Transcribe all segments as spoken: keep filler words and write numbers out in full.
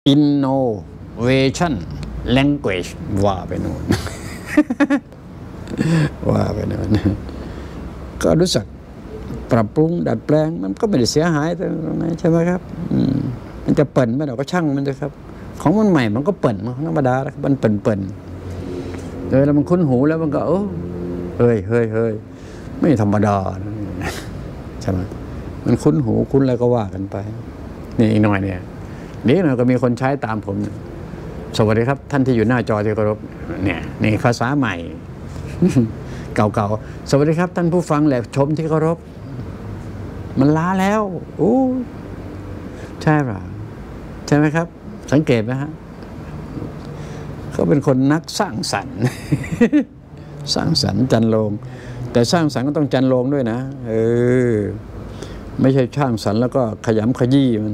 innovation language ว่าไปโน่น ว่าไปโน่นก็รู้สึกปรับปรุงดัดแปลงมันก็ไม่ได้เสียหายตรงไหนใช่ไหมครับมันจะเปิ่นไม่ได้ก็ช่างมันเลยครับของมันใหม่มันก็เปิ่นมันธรรมดาแล้วมันเปิ่นเปิ่นโดยแล้วมันคุ้นหูแล้วมันก็เออเฮ้ยเฮ้ยเฮ้ยไม่ธรรมดาใช่ไหมมันคุ้นหูคุ้นอะไรก็ว่ากันไปนี่อีกหน่อยเนี่ยนี่หน่อยก็มีคนใช้ตามผมสวัสดีครับท่านที่อยู่หน้าจอที่เคารพเนี่ยนี่ภาษาใหม่เก่าๆสวัสดีครับท่านผู้ฟังและชมที่เคารพมันล้าแล้วโอ้ใช่ป่ะใช่ไหมครับสังเกตไหมฮะเขาเป็นคนนักสร้างสรรค์ สร้างสรรค์จันโลงแต่สร้างสรรค์ก็ต้องจันโลงด้วยนะเออไม่ใช่สร้างสรรค์แล้วก็ขยำขยี้มัน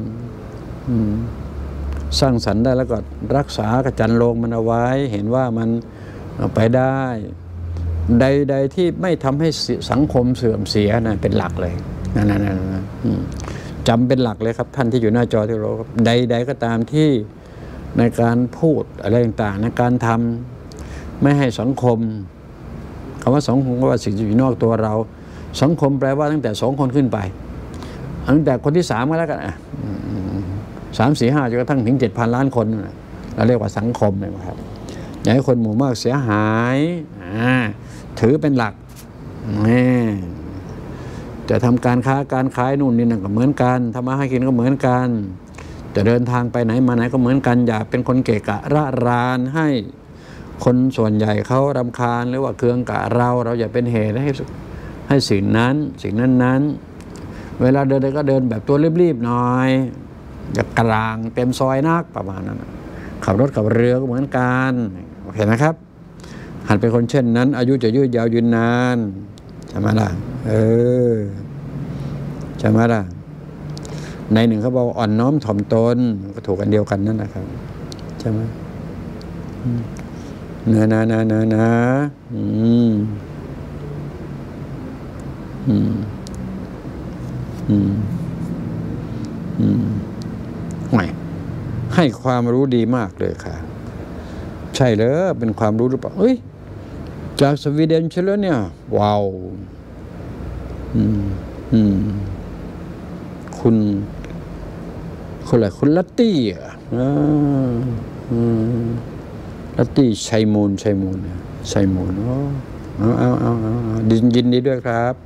สร้างสรรค์ได้แล้วก็รักษากระจันโลงมันเอาไว้เห็นว่ามันไปได้ใดๆที่ไม่ทำให้สังคมเสื่อมเสียนะเป็นหลักเลยนั่นๆจำเป็นหลักเลยครับท่านที่อยู่หน้าจอที่เราใดๆก็ตามที่ในการพูดอะไรต่างๆในการทำไม่ให้สังคมคำว่าสังคมก็ว่าสิ่งที่อยู่นอกตัวเราสังคมแปลว่าตั้งแต่สองคนขึ้นไปตั้งแต่คนที่สามก็แล้วกันสามสี่ห้าจนกระทั่งถึงเจ็ดพันล้านคนเราเรียกว่าสังคมเลยครับอย่าให้คนหมู่มากเสียหายถือเป็นหลักจะทำการค้าการขายนู่นนี่นั่นก็เหมือนกันทำมาหากินก็เหมือนกันจะเดินทางไปไหนมาไหนก็เหมือนกันอย่าเป็นคนเกะกะระรานให้คนส่วนใหญ่เขารำคาญหรือว่าเคืองกะเราเราอย่าเป็นเหตุให้ให้สิ่งนั้นสิ่งนั้นนั้นเวลาเดินก็เดินแบบตัวรีบๆหน่อยอย่ากลางเต็มซอยนักประมาณนั้นขับรถขับเรือก็เหมือนกันโอเคนะครับหัดเป็นคนเช่นนั้นอายุจะยืดยาวยืนนานใช่ไหมล่ะเออใช่ไหมล่ะในหนึ่งเขาบอกอ่อนน้อมถ่อมตนก็ถูกกันเดียวกันนั่นนะครับใช่ไหมเนื้อนะนะนะนะอืมอืมอืมอืมไม่ให้ความรู้ดีมากเลยค่ะใช่เลยเป็นความรู้หรือเปล่าเอ้ยจากสวีเดนใช่แล้วเนี่ยว้าวอืมอืมคุณคุณอะไรคุณลัตตี้อ่ะอืมลัตตี้ชัยมูลชัยมูลชัยมูลเอาเอาเอาเอาดินยินดีด้วยครับ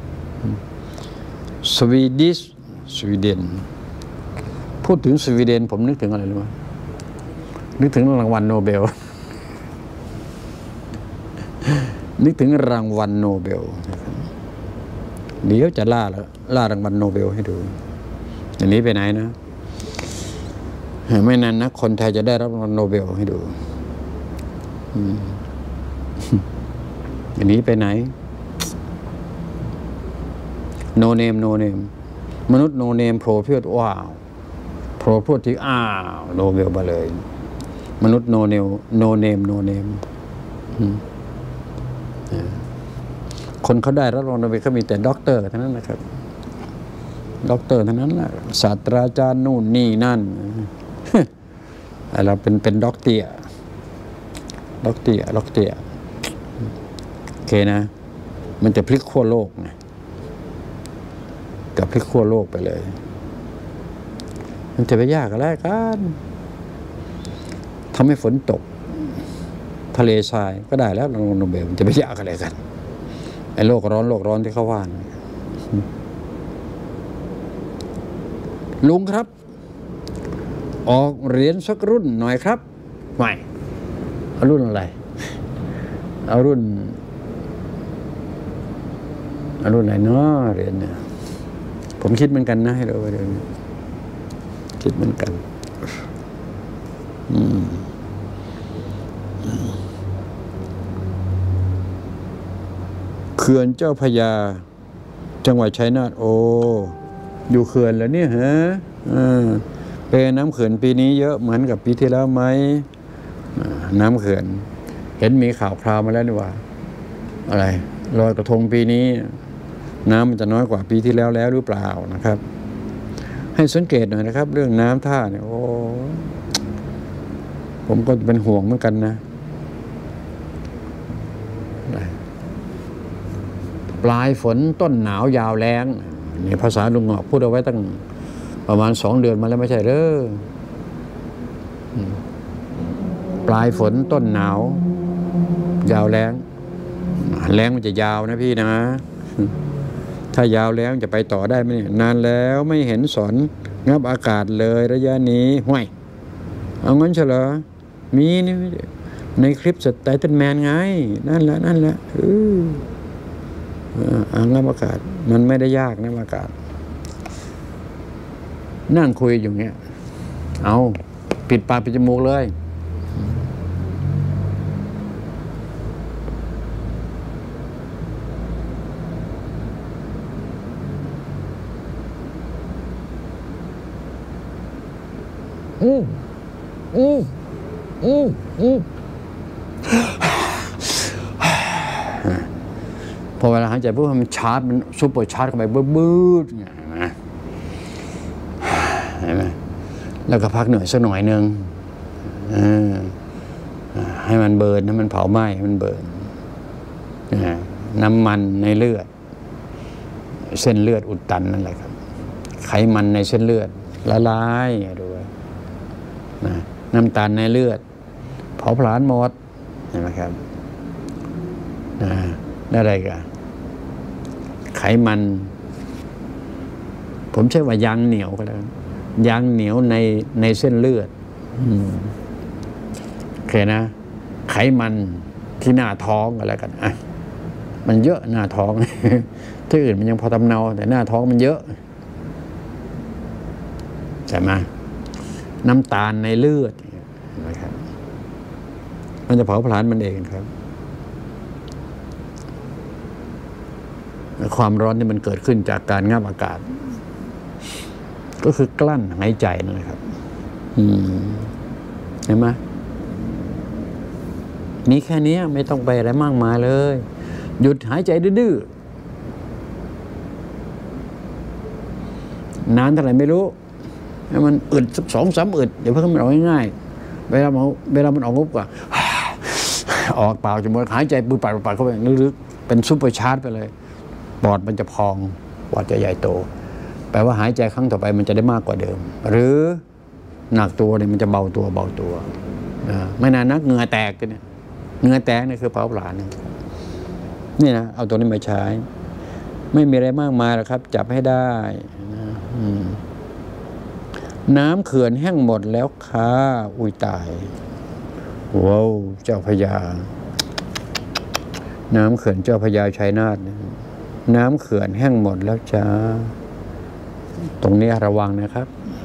สวีดิชสวีเดนพูดถึงสวีเดนผมนึกถึงอะไรรู้ไหมนึกถึงรางวัลโนเบลนึกถึงรางวัลโนเบลเดี๋ยวจะล่าแล้วล่ารางวัลโนเบลให้ดูอย่างนี้ไปไหนนะไม่นานนะคนไทยจะได้รับรางวัลโนเบลให้ดูอย่างนี้ไปไหนโนเนมโนเนมมนุษย์โนเนมโผล่เพื่อว้าวโผล่พูดที่อ้าวโนเบลมาเลยมนุษย์โนเนมโนเนมโนเนมคนเขาได้รับรางวัลโนเบลเขามีแต่ด็อกเตอร์เท่านั้นนะครับด็อกเตอร์เท่านั้นแหละศาสตราจารย์นู่นนี่นั่นเราเป็นเป็นด็อกเตียด็อกเตียด็อกเตียโอเคนะมันจะพลิกขั้วโลกไงกับพลิกขั้วโลกไปเลยมันจะไปยากอะไรกันทำให้ฝนตกทะเลทรายก็ได้แล้วรางวัลโนเบลมันจะไปยากอะไรกันไอ้โลกร้อนโลกร้อนที่เขาว่าลุงครับออกเหรียญสักรุ่นหน่อยครับไม่เอารุ่นอะไรเอารุ่นเอารุ่นไหนเนาะเหรียญเนี่ยผมคิดเหมือนกันนะให้เราเดี๋ยวนี้คิดเหมือนกันอืมเขื่อนเจ้าพระยาจังหวัดชัยนาทโออยู่เขื่อนแล้วเนี่ยฮะเป็นน้ำเขื่อนปีนี้เยอะเหมือนกับปีที่แล้วไหมน้ำเขื่อนเห็นมีข่าวคราวมาแล้วนี่ว่าอะไรลอยกระทงปีนี้น้ำมันจะน้อยกว่าปีที่แล้วแล้วหรือเปล่านะครับให้สังเกตหน่อยนะครับเรื่องน้ำท่าเนี่ยโอ้ผมก็เป็นห่วงเหมือนกันนะปลายฝนต้นหนาวยาวแล้งนี่ภาษาลุงหงอกพูดเอาไว้ตั้งประมาณสองเดือนมาแล้วไม่ใช่เด้อปลายฝนต้นหนาวยาวแล้งแล้งมันจะยาวนะพี่นะถ้ายาวแล้วจะไปต่อได้ไหมนานแล้วไม่เห็นสอนงับอากาศเลยระยะนี้ห่วยเอางั้นเฉลยมีนี่ในคลิปสไตเติ้ลแมนไงนั่นแหละนั่นแหละเอออ่างับอากาศมันไม่ได้ยากนะอากาศนั่งคุยอยู่เงี้ยเอาปิดปากปิดจมูกเลยอืมอืมอืมอืมพอเวลาหายใจปุ๊บมันชาร์จมันซุปเปอร์ชาร์จเข้าไปบื้อๆเนี่ยเห็นไหมเห็นไหมแล้วก็พักเหนื่อยสักหน่อยนึงให้มันเบิร์นให้มันเผาไหม้ให้มันเบิร์นน้ำมันในเลือดเส้นเลือดอุดตันนั่นแหละครับไขมันในเส้นเลือดละลายด้วยนะน้ำตาลในเลือดเผาผลาญหมดเห็นไหมครับนะแล้วอะไรกันไขมันผมใช้ว่ายางเหนียวก็แล้วยางเหนียวในในเส้นเลือดโอเคนะไขมันที่หน้าท้องก็แล้วกันอ่ะมันเยอะหน้าท้องที่อื่นมันยังพอทำเนาแต่หน้าท้องมันเยอะใช่ไหมน้ำตาลในเลือดนะครับมันจะเผาผลาญมันเองครับความร้อนที่มันเกิดขึ้นจากการงับอากาศก็คือกลั้นหายใจนั่นแหละครับเห็นไหมมีแค่นี้ไม่ต้องไปอะไรมากมายเลยหยุดหายใจดื้อนานเท่าไหร่ไม่รู้ให้มันอึดสักสองสามอึดเดี๋ยวเพิ่งมันออกง่ายๆเวลามันเวลามันออกงบกว่าออกเปล่าจมูกหายใจปื้ดปาดปาดเข้าไปลึกๆเป็นซุปเปอร์ชาร์จไปเลยปอดมันจะพองปอดจะใหญ่โตแปลว่าหายใจครั้งต่อไปมันจะได้มากกว่าเดิมหรือหนักตัวเนี่ยมันจะเบาตัวเบาตัวนะไม่นานนักเหงื่อแตกเนี่ยเหงื่อแตกนี่คือเผาผลาญนี่นะเอาตัวนี้มาใช้ไม่มีอะไรมากมายหรอกครับจับให้ได้นะน้ำเขื่อนแห้งหมดแล้วค่ะอุ้ยตายว้าวเจ้าพญาน้ำเขื่อนเจ้าพญาชัยนาทน้ำเขื่อนแห้งหมดแล้วจ้าตรงนี้ระวังนะครับ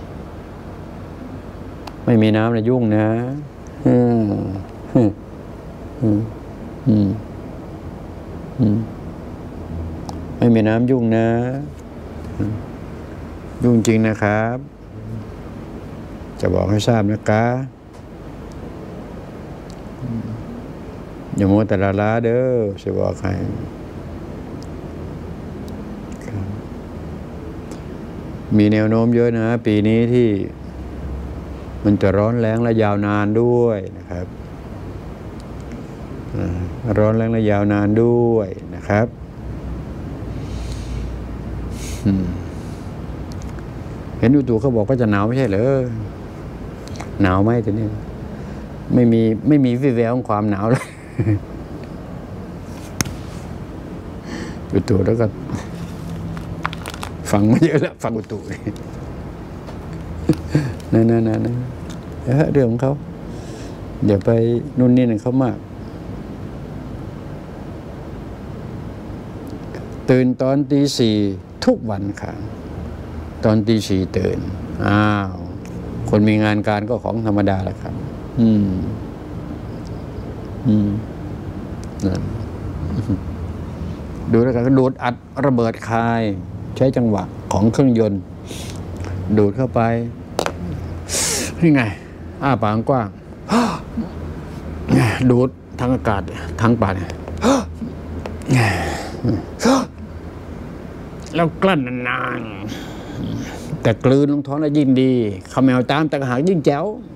ไม่มีน้ำนะยุ่งนะอืมอืมอืมอืมอืมไม่มีน้ำยุ่งนะยุ่งจริงนะครับจะบอกให้ทราบนะคะอย่ามัวแต่ละล้าเด้อจะบอกใครมีแนวโน้มเยอะนะปีนี้ที่มันจะร้อนแรงและยาวนานด้วยนะครับร้อนแรงและยาวนานด้วยนะครับเห็นอุตุเขาบอกก็จะหนาวไม่ใช่เหรอหนาวไหมตัวนี้ไม่มีไม่มีวิแววของความหนาวเลยอุตุแล้วก็ฟังมาเยอะแล้วฟังอุตุนั่นนั่นนั่นเรื่องของเขาเดี๋ยวไปนู่นนี่นั่นเขามากตื่นตอนตีสี่ทุกวันค่ะตอนตีสี่ตื่นอ้าวคนมีงานการก็ของธรรมดาแหละครับอืมอืมนั่นดูแล้วกันก็ดูดอัดระเบิดคายใช้จังหวะของเครื่องยนต์ดูดเข้าไปนี่ไงอ้าปากกว้างดูดทางอากาศทางปากแล้วกลั้นนานๆแต่กลืนลงท้องแล้วยิ่งดีขมแมวตามแต่หากยิ่งแจ๋ว